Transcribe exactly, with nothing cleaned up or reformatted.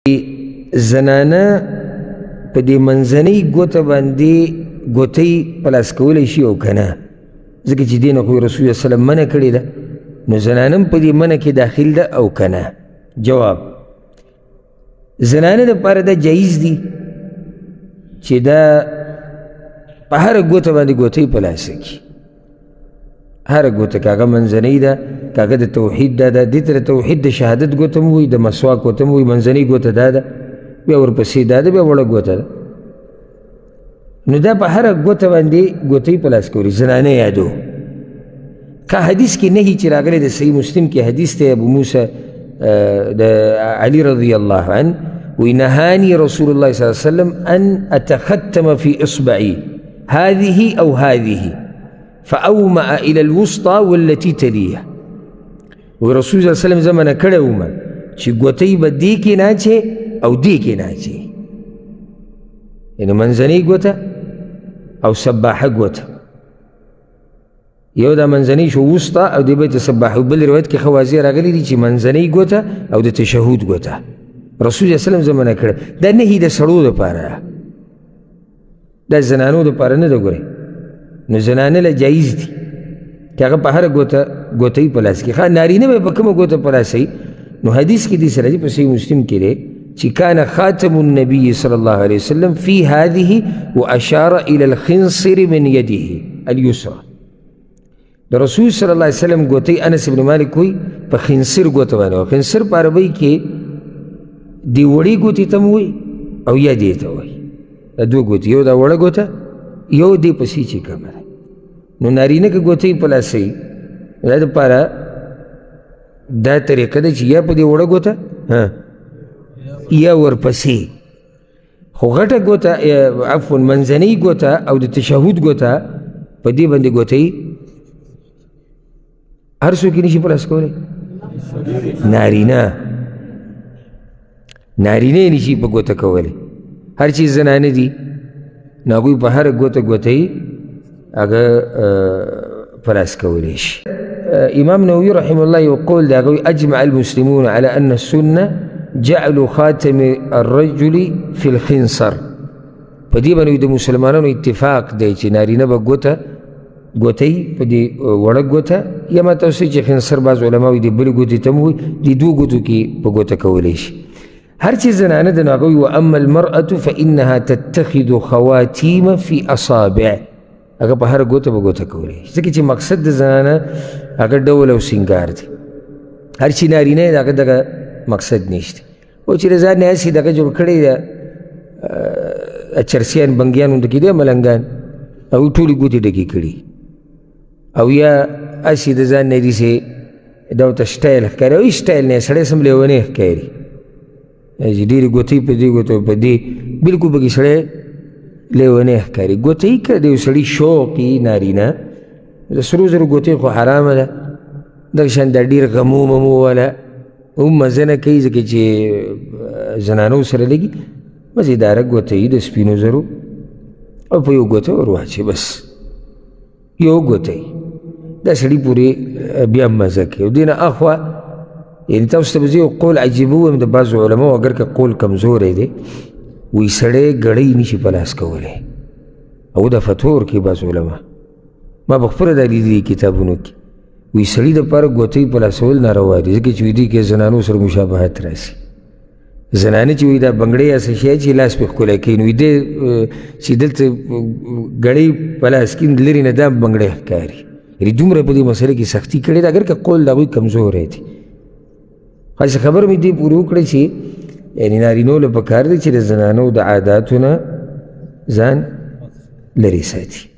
زنانه په دې منځنۍ ګوته باندې ګوتۍ په لاس کولی شي او که نه، ځکه چې دې نه خو رسول الله سلم منع کړې ده، نو زنانه هم په دې منع کې داخل ده او که نه. جواب: زنانه دپاره دا جایز دي چې دا په هره ګوته باندې ګوتۍ په لاسه کړي، هره ګوته که هغه منځنۍ ده که هغه د توحید ده ده دې ته د توحید د شهادت ګوته هم وایي، د مسواک ګوته هم وایي، منځنۍ ګوته دا ده، بیا ورپسې دا ده، بیا وړه ګوته ده. نو دا په هره ګوته باندې ګوتۍ په لاس کوي زنانه یادو. که حدیث کې نهي چې راغلی د صحیح مسلم کې حدیث دی، ابو موسی د علي رضی الله عنه وی نهاني رسول الله صلی الله علیه وسلم ان اتختم في اصبعي هذه او هذه فاومأ الى الوسطى والتي تليها. ورسول الله صلی الله علیه وسلم زمانه کړی ومه چې ګوتۍ به دې کې ناچې او دې کې ناچې، یعنې منځنۍ ګوته او سباحه ګوته، یو دا منځنۍ شو وسطه او دې به ته سباحه. بل روایت کې ښه واضح راغلی دي چې منځنۍ ګوته او د تشهود ګوته رسول الله صلی الله علیه وسلم زمانه کړی. دا نهي د سړو دپاره، دا زنانو دپاره نه ده. ګورئ نو زنانه له جایز دي چې هغه په هره ګوته ګوتۍ په لاس کې. ښه نارینه به په کومه ګوته په لاس وي؟ نو حدیث کې داسې راځي په صحیح مسلم کې دی چې کان خاتم النبي صلی الله علیه وسلم فی هذه واشار الى الخنصر من یده اليسرى. د رسول صلی الله علیه وسلم ګوتۍ انس بن مالک وایي په خنصر ګوته باندې وه. خنصر په عربۍ کې دې وړې ګوتې ته هم وایي او یا دې ته وایي، دا دوه ګوتې، یو دا وړه ګوته یو دې پسې چې کومه ده. نو نارینه که ګوتۍ په لاس وي دا دپاره دا طریقه ده چې یا په دې وړه ګوته یا ورپسې، خو غټه ګوته عفوا منځنۍ ګوته او د تشهود ګوته په دې باندې ګوتۍ هر څوک یې نشي په لاس کولی. نارینه نارینه یې نشي په ګوته کولی، هر چې زنانه دي نو هغوی په هره ګوته ګوتۍ هغه په لاس کولی شي. امام نووي رحمه الله یو قول دی، هغه اجمع المسلمون على ان السنه جعلوا خاتم الرجل في الخنصر. په دې باندې د مسلمانانو اتفاق دی چې نارینه به ګوته ګوتۍ په دې وړه ګوته، یا ما تاسو چې خنصر بعض علماوي د بلې ګوتې ته هم وایي، دې دوو ګوتو کې په ګوته کولی شي. هر چې زنانه ده نو هغه وایي واما المرأة فانها تتخذ خواتیم في اصابع، هغه په هره ګوته به ګوته کولی شي، ځکه چې مقصد د زنانه هغه ډول او سینګار دی. هر چې نارینه یې د هغه دغه مقصد نشته. او چې د ځان نه هسې دغه جوړ کړی ده چرسیان بنګیان ورته کې دی ملنګان، او ټولې ګوتې ډکې کړي، او یا هسې د ځان نه داسې دا ورته سټایل ښکاري، او هېڅ سټایل نه یې سړی سم لیونی ښکاري چې ډېرې ګوتۍ په دې ګوتو په دې، بلکل پکې سړی لیونی ښکاري. ګوتۍ که د یو سړي شوق وي نارینه، د سرو زرو ګوتۍ خو حرامه ده، دغه شان دا ډېر غمو ممو والا هم مزه نه کوي، ځکه چې زنانو سره لګي مزېداره ګوتۍ د سپینو زرو، او په یو ګوته ور واچوي، بس یو ګوتۍ دا سړي پورې بیا مزه کوي. او دې نه اخوا یعنې تاسو ته به زه یو قول عجیبه ووایم د بعضو علماو، اگر که قول کمزوری دی، وی سړی ګړۍ نشي په لاس کولی، او دا فتوا ورکوي بعض علما، ما به خپله دا لیدلي کتابونو کې، وی سړي دپاره ګوتۍ په لاسول ناروا دي، ځکه چې وی دې کې زنانو سره مشابهت راسي. زنانه چې وی دا بنګړۍ یا څه شی چې لاس پې ښکلی کوي، نو وی دې چې دلته ګړۍ په لاس کې لرې نه دا بنګړۍ ښکاري، یعنې دومره په دې مسله کې سختي کړې ده، اگر که قول د هغوی کمزوری دی. خاصه خبر مې دې پورې وکړه چې یعنې نارینو له پکار دی چې د زنانو د عاداتو نه ځان لرې ساتي.